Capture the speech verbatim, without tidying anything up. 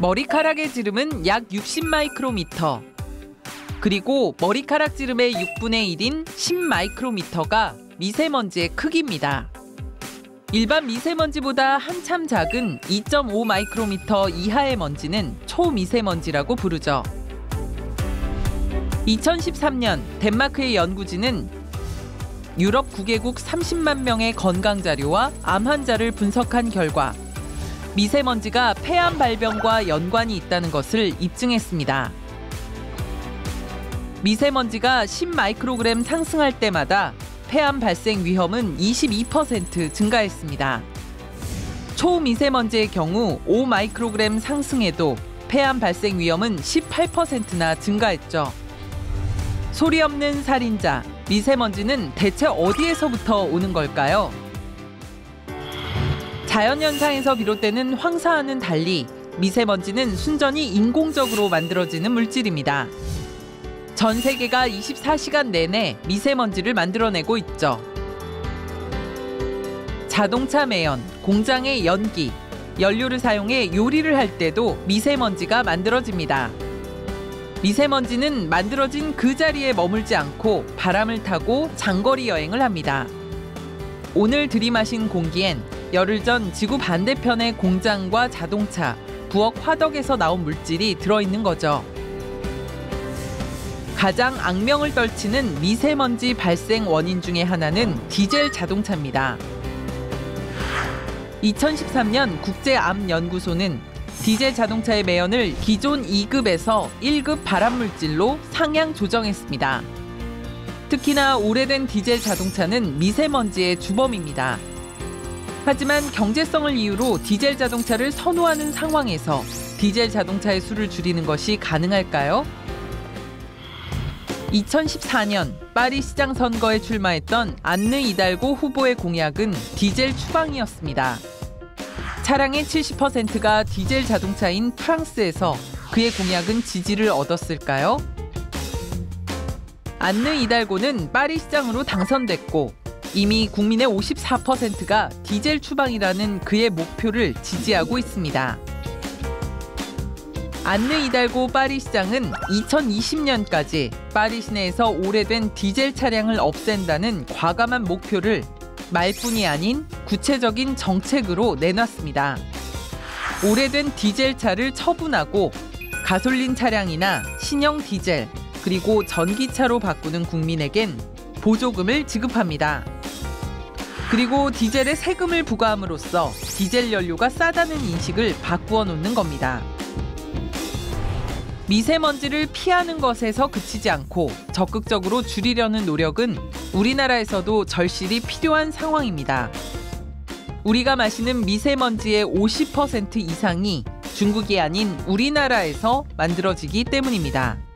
머리카락의 지름은 약 육십 마이크로미터, 그리고 머리카락 지름의 육분의 일인 십 마이크로미터가 미세먼지의 크기입니다. 일반 미세먼지보다 한참 작은 이 점 오 마이크로미터 이하의 먼지는 초미세먼지라고 부르죠. 이천십삼 년 덴마크의 연구진은 유럽 구 개국 삼십만 명의 건강 자료와 암 환자를 분석한 결과 미세먼지가 폐암 발병과 연관이 있다는 것을 입증했습니다. 미세먼지가 십 마이크로그램 상승할 때마다 폐암 발생 위험은 이십이 퍼센트 증가했습니다. 초미세먼지의 경우 오 마이크로그램 상승해도 폐암 발생 위험은 십팔 퍼센트나 증가했죠. 소리 없는 살인자, 미세먼지는 대체 어디에서부터 오는 걸까요? 자연현상에서 비롯되는 황사와는 달리 미세먼지는 순전히 인공적으로 만들어지는 물질입니다. 전 세계가 이십사 시간 내내 미세먼지를 만들어내고 있죠. 자동차 매연, 공장의 연기, 연료를 사용해 요리를 할 때도 미세먼지가 만들어집니다. 미세먼지는 만들어진 그 자리에 머물지 않고 바람을 타고 장거리 여행을 합니다. 오늘 들이마신 공기엔 열흘 전 지구 반대편의 공장과 자동차, 부엌 화덕에서 나온 물질이 들어있는 거죠. 가장 악명을 떨치는 미세먼지 발생 원인 중에 하나는 디젤 자동차입니다. 이천십삼 년 국제암연구소는 디젤 자동차의 매연을 기존 이 급에서 일 급 발암물질로 상향 조정했습니다. 특히나 오래된 디젤 자동차는 미세먼지의 주범입니다. 하지만 경제성을 이유로 디젤 자동차를 선호하는 상황에서 디젤 자동차의 수를 줄이는 것이 가능할까요? 이천십사 년 파리 시장 선거에 출마했던 안느 이달고 후보의 공약은 디젤 추방이었습니다. 차량의 칠십 퍼센트가 디젤 자동차인 프랑스에서 그의 공약은 지지를 얻었을까요? 안느 이달고는 파리 시장으로 당선됐고 이미 국민의 오십사 퍼센트가 디젤 추방이라는 그의 목표를 지지하고 있습니다. 안느 이달고 파리 시장은 이천이십 년까지 파리 시내에서 오래된 디젤 차량을 없앤다는 과감한 목표를 말뿐이 아닌 구체적인 정책으로 내놨습니다. 오래된 디젤 차를 처분하고 가솔린 차량이나 신형 디젤, 그리고 전기차로 바꾸는 국민에겐 보조금을 지급합니다. 그리고 디젤에 세금을 부과함으로써 디젤 연료가 싸다는 인식을 바꾸어 놓는 겁니다. 미세먼지를 피하는 것에서 그치지 않고 적극적으로 줄이려는 노력은 우리나라에서도 절실히 필요한 상황입니다. 우리가 마시는 미세먼지의 오십 퍼센트 이상이 중국이 아닌 우리나라에서 만들어지기 때문입니다.